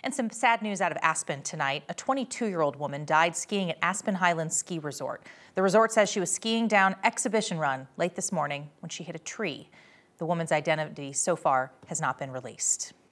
And some sad news out of Aspen tonight. A 22-year-old woman died skiing at Aspen Highlands Ski Resort. The resort says she was skiing down Exhibition Run late this morning when she hit a tree. The woman's identity so far has not been released.